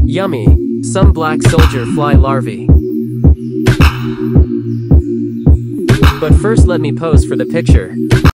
Yummy! Some black soldier fly larvae. But first let me pose for the picture.